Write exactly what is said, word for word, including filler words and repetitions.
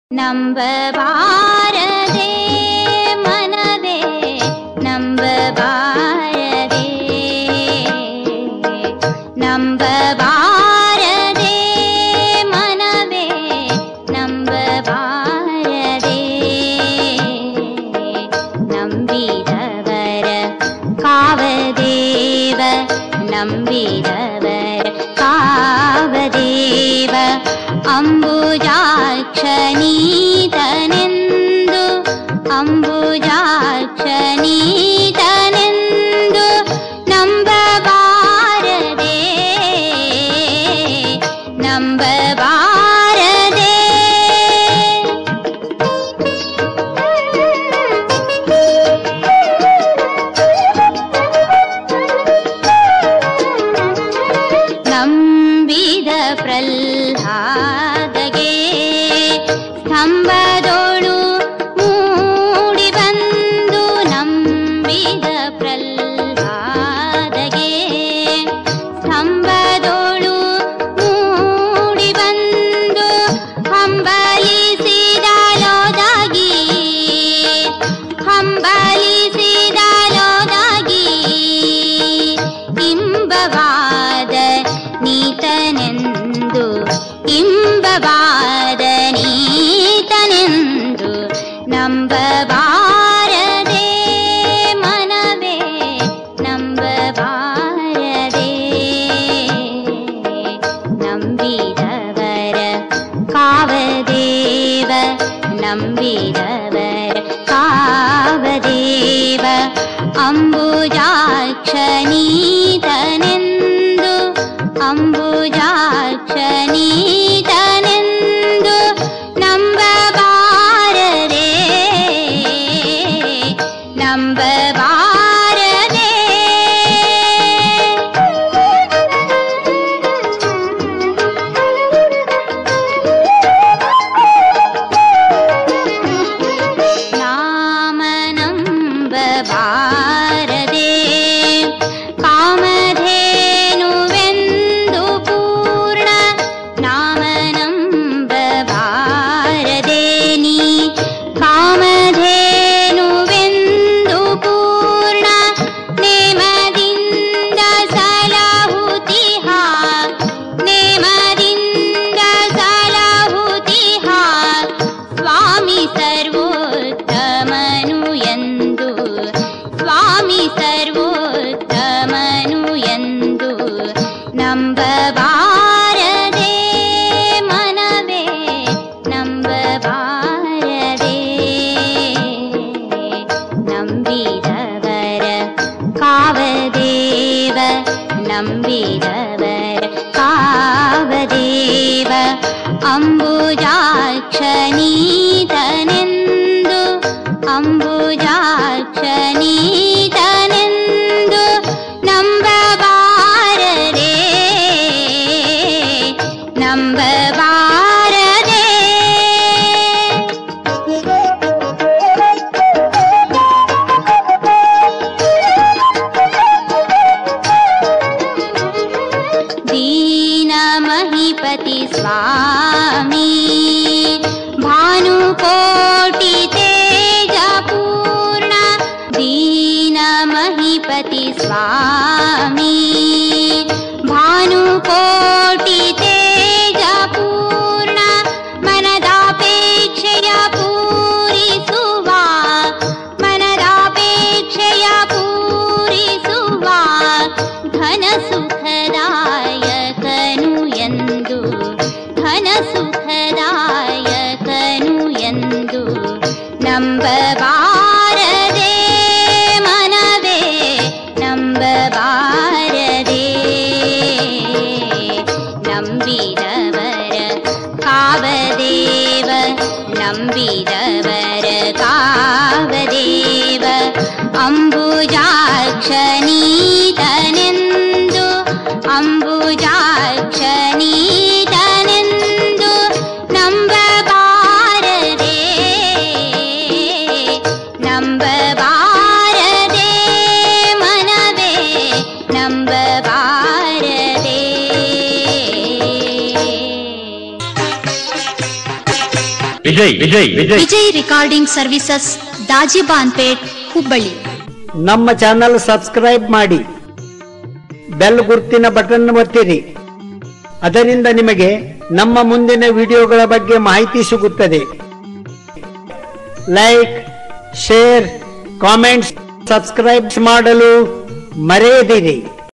ನಂಬಬಾರದೆ ಮನವೇ ನಂಬಬಾರದೆ ನಂಬಬಾರದೆ ಮನವೇ ನಂಬಬಾರದೆ ನಂಬಿದವರ ಕಾವದೇವ ನಂಬಿದವರ ಕಾವದೇವ ಅಂಬುಜಾಕ್ಷನೀತನೆಂದು ಅಂಬುಜಾಕ್ಷನೀತನೆಂದು ನಂಬಬಾರದೆ ನಂಬಬಾರದೆ ನಂಬಿದ ಪ್ರಹ್ಲಾದಗೆ ಸ್ತಂಭದೋಳು ಮೂಡಿ ಬಂದು ನಂಬಿದ ಪ್ರಹ್ಲಾದಗೆ ಸ್ತಂಭದೋಳು ಮೂಡಿ ಬಂದು ಹಂಬಲಿಸಿದಲೋದಾಗಿ ಹಂಬಲಿಸಿದಲೋದಾಗಿ ಇಂಬವಾದ ನೀತನೆಂದು ಇಂಬವಾದ ನೀತನೆಂದು ನಂಬಬಾರದೆ ಮನವೇ ನಂಬಬಾರದೆ ನಂಬಿದವರ ಕಾವದೇವ ನಂಬಿದವರ ಕಾವದೇವ ಅಂಬುಜಾಕ್ಷನೀತನೆಂದು ಅಂಬುಜಾಕ್ಷನೀತನೆಂದು ನಂಬಬಾರದೆ ನಂಬಬಾರದೆ ನಾಮ ನಂಬಬಾರದೆ ಕಾಮಧೇನುವೆಂದು ಪೂರ್ಣ ನಾಮ ನಂಬಬಾರದೆ ನೀ ಕಾಮಧೇನುವೆಂದು ಪೂರ್ಣ ನೇಮದಿಂದ ಸಲಹುತಿಹ ನೇಮದಿಂದ ಸಲಹುತಿಹ ಸ್ವಾಮಿ ಸರ್ವೋತ್ತಮನು ಎಂದು ಸ್ವಾಮಿ ಸರ್ವೋತ್ತಮನು ಎಂದು ನಂಬಬಾರದೆ ಮನವೇ ನಂಬಬಾರದೆ ನಂಬಿದವರ ಕಾವದೇವ ನಂಬಿದವರ ಕಾವದೇವ ಅಂಬುಜಾಕ್ಷನೀತನೆಂದು ಅಂಬುಜಾಕ್ಷನೀತನೆಂದು ನಂಬಬಾರದೆ ನಂಬಬಾರದೆ ದೀನ ಮಹಿಪತಿ ಸ್ವಾಮಿ ಭಾನುಕೋಟಿ ತೇಜ ಪೂರ್ಣ ದೀನ ಮಹಿಪತಿ ಸ್ವಾಮಿ ಭಾನುಕೋಟಿ ತೇಜ ಪೂರ್ಣ ಮನದಾಪೇಕ್ಷೆಯ ಪೂರಿಸುವ ಮನದಾಪೇಕ್ಷೆಯ ಪೂರಿಸುವ ಘನ ಸುಖದಾಯಕನು ಎಂದು ಘನ ಸುಖದಾಯಕನು ಎಂದು ನಂಬಬಾರದೆ ಮನವೇ ನಂಬಬಾರದೆ ನಂಬಿದವರ ಕಾವದೇವ ನಂಬಿದವರ ಕಾವದೇವ ಅಂಬುಜಾಕ್ಷನೀತನೆಂದು ಅಂಬುಜಾಕ್ಷನೀತನೆಂದು ನಂಬಬಾರದೆ ನಂಬಬಾರದೆ ಮನವೇ ನಂಬಬಾರದೆ ವಿಜಯ ವಿಜಯ್ ವಿಜಯ್ ವಿಜಯ್ ವಿಜಯ್ ರೆಕಾರ್ಡಿಂಗ್ ಸರ್ವಿಸಸ್, ದಾಜಿಬಾನ್ಪೇಟ್, ಹುಬ್ಬಳ್ಳಿ. ನಮ್ಮ ಚಾನಲ್ ಸಬ್ಸ್ಕ್ರೈಬ್ ಮಾಡಿ, ಬೆಲ್ ಗುರುತಿನ ಬಟನ್ ಒತ್ತಿರಿ. ಅದರಿಂದ ನಿಮಗೆ ನಮ್ಮ ಮುಂದಿನ ವಿಡಿಯೋಗಳ ಬಗ್ಗೆ ಮಾಹಿತಿ ಸಿಗುತ್ತದೆ. ಲೈಕ್, ಶೇರ್, ಕಾಮೆಂಟ್ಸ್, ಸಬ್ಸ್ಕ್ರೈಬ್ ಮಾಡಲು ಮರೆಯದಿರಿ.